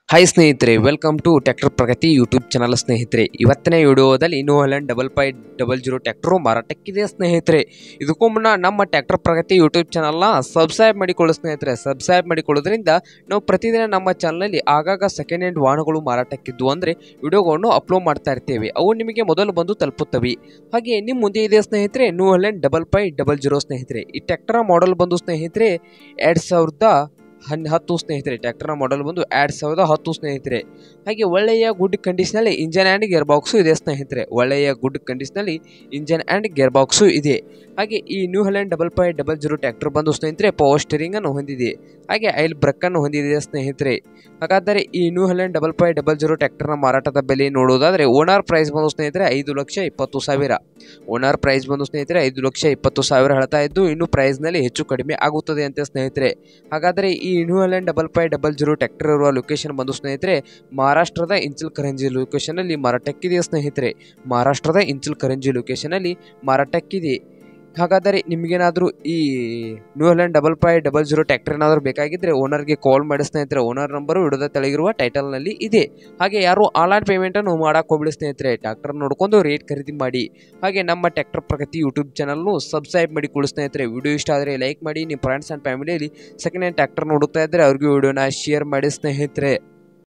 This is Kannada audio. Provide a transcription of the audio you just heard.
ಹಾಯ್ ಸ್ನೇಹಿತರೆ, welcome to tractor Pragati YouTube channel. ಸ್ನೇಹಿತರೆ, ಇವತ್ತಿನ ವಿಡಿಯೋದಲ್ಲಿ ನ್ಯೂ ಹಾಲೆಂಡ್ 5500 ಟ್ರ್ಯಾಕ್ಟರ್ ಮಾರಾಟಕ್ಕಿದೆ ಸ್ನೇಹಿತರೆ. ಇದಕ್ಕೂ ಮುನ್ನ ನಮ್ಮ ಟ್ರ್ಯಾಕ್ಟರ್ ಪ್ರಗತಿ ಯೂಟ್ಯೂಬ್ ಚಾನಲ್ನ ಸಬ್ಸ್ಕ್ರೈಬ್ ಮಾಡಿಕೊಳ್ಳಿ ಸ್ನೇಹಿತರೆ. ಸಬ್ಸ್ಕ್ರೈಬ್ ಮಾಡಿಕೊಳ್ಳೋದ್ರಿಂದ ನಾವು ಪ್ರತಿದಿನ ನಮ್ಮ ಚಾನಲ್ನಲ್ಲಿ ಆಗಾಗ ಸೆಕೆಂಡ್ ಹ್ಯಾಂಡ್ ವಾಹನಗಳು ಮಾರಾಟಕ್ಕಿದ್ದು ಅಂದರೆ ವಿಡಿಯೋಗಳನ್ನು ಅಪ್ಲೋಡ್ ಮಾಡ್ತಾ ಇರ್ತೇವೆ. ಅವು ನಿಮಗೆ ಮೊದಲು ಬಂದು ತಲುಪುತ್ತವೆ. ಹಾಗೆ ನಿಮ್ಮ ಮುಂದೆ ಇದೆ ಸ್ನೇಹಿತರೆ ನ್ಯೂ ಹಾಲೆಂಡ್ 5500 ಸ್ನೇಹಿತರೆ. ಈ ಟ್ರ್ಯಾಕ್ಟರ್ ಮಾಡೆಲ್ ಬಂದು ಸ್ನೇಹಿತರೆ 2010 ಸ್ನೇಹಿತರೆ. ಟ್ರ್ಯಾಕ್ಟರ್ನ ಮಾಡೆಲ್ ಬಂದು 2010 ಸ್ನೇಹಿತರೆ. ಹಾಗೆ ಒಳ್ಳೆಯ ಗುಡ್ ಕಂಡೀಷನಲ್ಲಿ ಇಂಜನ್ ಆ್ಯಂಡ್ ಗೇರ್ ಬಾಕ್ಸು ಇದೆ ಸ್ನೇಹಿತರೆ. ಒಳ್ಳೆಯ ಗುಡ್ ಕಂಡೀಷನಲ್ಲಿ ಇಂಜನ್ ಆ್ಯಂಡ್ ಗೇರ್ ಬಾಕ್ಸು ಇದೆ. ಹಾಗೆ ಈ ನ್ಯೂ ಹಾಲೆಂಡ್ 5500 ಟ್ರ್ಯಾಕ್ಟರ್ ಬಂದು ಸ್ನೇಹಿತರೆ ಪವರ್ ಸ್ಟೀರಿಂಗ್ ಅನ್ನು ಹೊಂದಿದೆ. ಹಾಗೆ ಐಲ್ ಬ್ರೇಕ್ ಅನ್ನು ಹೊಂದಿದೆ ಸ್ನೇಹಿತರೆ. ಹಾಗಾದರೆ ಈ ನ್ಯೂ ಹಾಲೆಂಡ್ 5500 ಟ್ರ್ಯಾಕ್ಟರ್ನ ಮಾರಾಟದ ಬೆಲೆ ನೋಡುವುದಾದರೆ ಓನರ್ ಪ್ರೈಸ್ ಬಂದು ಸ್ನೇಹಿತರೆ 5,20,000. ಓನರ್ ಪ್ರೈಸ್ ಬಂದು ಸ್ನೇಹಿತರೆ 5,20,000 ಹೇಳ್ತಾ ಇದ್ದು ಇನ್ನು ಪ್ರೈಸ್ನಲ್ಲಿ ಹೆಚ್ಚು ಕಡಿಮೆ ಆಗುತ್ತದೆ ಅಂತ ಸ್ನೇಹಿತರೆ. ಹಾಗಾದರೆ ಈ ನ್ಯೂ ಹಾಲೆಂಡ್ 5500 ಟ್ರ್ಯಾಕ್ಟರ್ ಇರುವ ಲೊಕೇಶನ್ ಬಂದು ಸ್ನೇಹಿತರೆ ಮಹಾರಾಷ್ಟ್ರದ ಇಂಚಲ್ಕರಂಜಿ ಲೊಕೇಶನಲ್ಲಿ ಮಾರಾಟಕ್ಕಿದೆ ಸ್ನೇಹಿತರೆ. ಮಹಾರಾಷ್ಟ್ರದ ಇಂಚಲ್ಕರಂಜಿ ಲೊಕೇಶನಲ್ಲಿ ಮಾರಾಟಕ್ಕಿದೆ. ಹಾಗಾದರೆ ನಿಮಗೇನಾದರೂ ಈ ನ್ಯೂ ಹಾಲೆಂಡ್ 5500 ಟ್ರ್ಯಾಕ್ಟರ್ ಏನಾದರೂ ಬೇಕಾಗಿದ್ದರೆ ಓನರ್ಗೆ ಕಾಲ್ ಮಾಡಿ ಸ್ನೇಹಿತರೆ. ಓನರ್ ನಂಬರು ವಿಡಿಯೋದ ತೆಳಗಿರುವ ಟೈಟಲ್ನಲ್ಲಿ ಇದೆ. ಹಾಗೆ ಯಾರು ಆನ್ಲೈನ್ ಪೇಮೆಂಟನ್ನು ಮಾಡೋಕೆ ಹೋಗ್ಬಿಡಿ ಸ್ನೇಹಿತರೆ. ಟ್ರ್ಯಾಕ್ಟರ್ ನೋಡ್ಕೊಂಡು ರೇಟ್ ಖರೀದಿ ಮಾಡಿ. ಹಾಗೆ ನಮ್ಮ ಟ್ರ್ಯಾಕ್ಟರ್ ಪ್ರಗತಿ ಯೂಟ್ಯೂಬ್ ಚಾನಲ್ನು ಸಬ್ಸ್ಕ್ರೈಬ್ ಮಾಡಿಕೊಳ್ಳಿ ಸ್ನೇಹಿತರೆ. ವಿಡಿಯೋ ಇಷ್ಟ ಆದರೆ ಲೈಕ್ ಮಾಡಿ. ನಿಮ್ಮ ಫ್ರೆಂಡ್ಸ್ ಆ್ಯಂಡ್ ಫ್ಯಾಮಿಲಿಯಲ್ಲಿ ಸೆಕೆಂಡ್ ಹ್ಯಾಂಡ್ ಟ್ರ್ಯಾಕ್ಟರ್ ನೋಡುತ್ತಾ ಇದ್ದರೆ ಅವ್ರಿಗೂ ವಿಡಿಯೋನ ಶೇರ್ ಮಾಡಿ ಸ್ನೇಹಿತರೆ.